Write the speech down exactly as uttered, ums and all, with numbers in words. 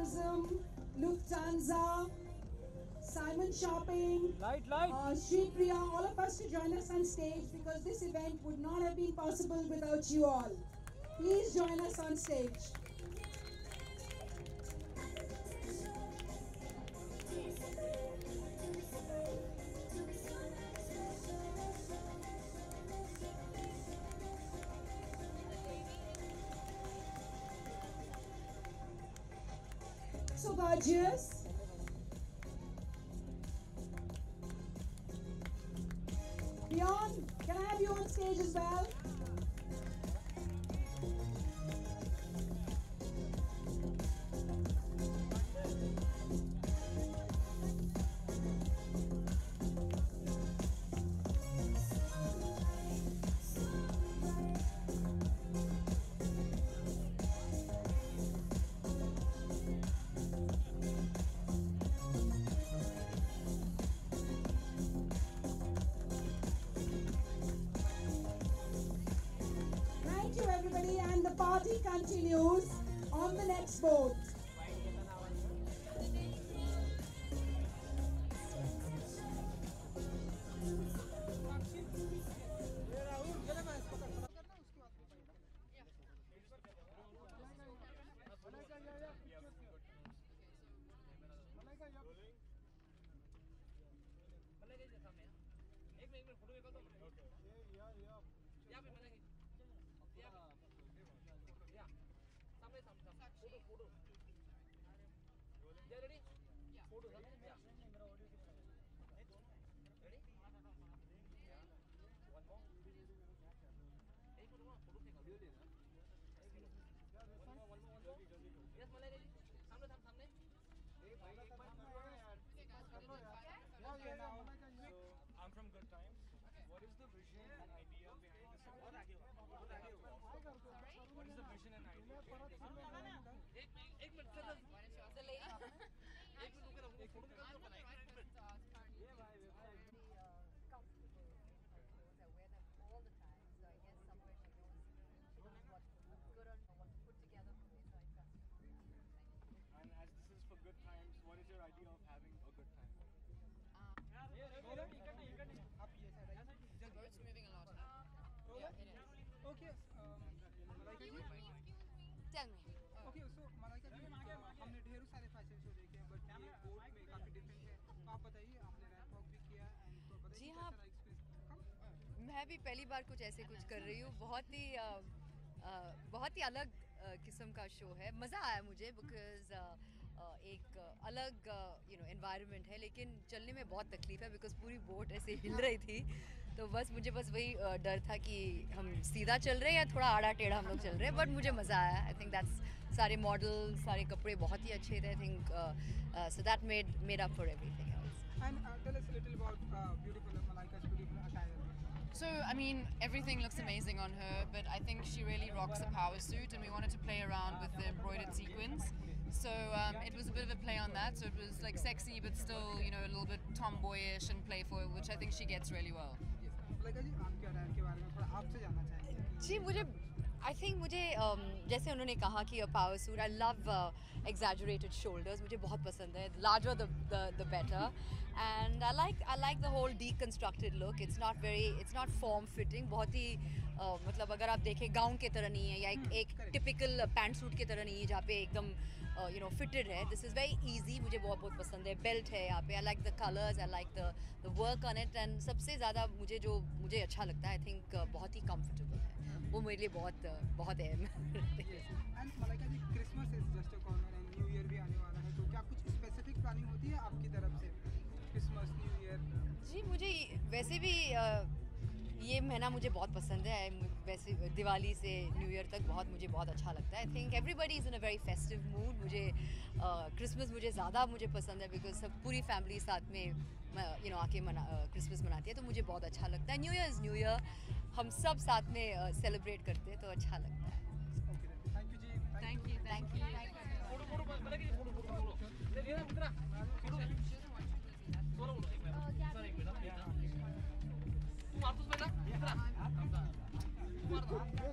Tourism, Lufthansa, Simon Shopping, Light, light. uh, Sri Priya, all of us to join us on stage because this event would not have been possible without you all. Please join us on stage. So gorgeous. Beyond, can I have you on stage as well? Thank you everybody, and the party continues on the next boat. I'm from Good Times. What is the vision and idea behind this event? What is the vision and idea behind this event? एक minute sir चले एक minute रुके ना photo निकाल दो बनाएंगे एक minute ये भाई comfortable clothes. I wear them all the time. So I guess somewhere she knows she knows what looks good on what to put together for me. So I trust her. Thank you. And as this is for good times, what is your idea of having a good time? The boat's moving a lot. Yeah, it is. Okay, um, Malaika ji. Tell me. Okay, so Malaika ji, हमने ढेरों सारे fashion show देखे हैं, but ये boat में काफी different है. तो आप बताइए, आपने रैंप वॉक भी किया and तो बताइए जी कैसा हाँ. रहा experience? मैं भी पहली बार कुछ ऐसे कुछ कर रही हूँ. बहुत ही अ, अ, बहुत ही अलग अ, किस्म का शो है. मज़ा आया मुझे बिकॉज एक अलग यू नो एनवायरनमेंट है, लेकिन चलने में बहुत तकलीफ है बिकॉज पूरी बोट ऐसे हिल रही थी. तो बस मुझे बस वही अ, डर था कि हम सीधा चल रहे हैं या थोड़ा आड़ा टेढ़ा हम लोग चल रहे हैं. बट मुझे मज़ा आया. आई थिंक दैट्स सारे मॉडल सारे कपड़े बहुत ही अच्छे थे. I think so that made made up for everything else. And uh, tell us a little about uh, beautiful Malaika's beautiful attire. So, I mean, everything looks amazing on her, but I think she really rocks a power suit, and we wanted to play around with the embroidered sequins. So um, it was a bit of a play on that. So it was like sexy, but still, you know, a little bit tomboyish and playful, which I think she gets really well. Malaika ji, आपके attire के बारे में थोड़ा आपसे जानना चाहेंगे. जी मुझे I think मुझे um, जैसे उन्होंने कहा कि a power suit. I love exaggerated shoulders. मुझे बहुत पसंद है. Larger the the better. And I like I like the whole deconstructed look. It's not very it's not form fitting. बहुत ही uh, मतलब अगर आप देखें गाउन की तरह नहीं है या एक, एक टिपिकल पैंट सूट की तरह नहीं है जहाँ पे एकदम यू नो फिटेड है. This is very easy. मुझे बहुत बहुत पसंद है. बेल्ट है यहाँ पे. I like the colours. I like the the work on it. And सबसे ज़्यादा मुझे जो मुझे अच्छा लगता है आई थिंक बहुत ही कंफर्टेबल है. वो मेरे लिए बहुत बहुत अहम है. And Malaika ji, Christmas is just a corner and New Year भी आने वाला है. तो क्या कुछ स्पेसिफिक प्लानिंग होती है आपकी तरफ से? Christmas, new year. जी मुझे वैसे भी अ, ये महीना मुझे बहुत पसंद है. वैसे दिवाली से न्यू ईयर तक बहुत मुझे बहुत अच्छा लगता है. I think everybody is in a very festive mood. मुझे क्रिसमस मुझे ज़्यादा मुझे पसंद है बिकॉज सब पूरी फैमिली साथ में यू नो आके मना क्रिसमस मनाती है. तो मुझे बहुत अच्छा लगता है. New year is new year. हम सब साथ में सेलिब्रेट करते हैं तो अच्छा लगता है. Okay, thank you ji. Thank you. Thank you. Photo photo पहले की फोटो फोटो फोटो ले लेना कितना फोटो ले सोलो एक मिनट सर एक मिनट तू मार तू पहला कितना तू मार दो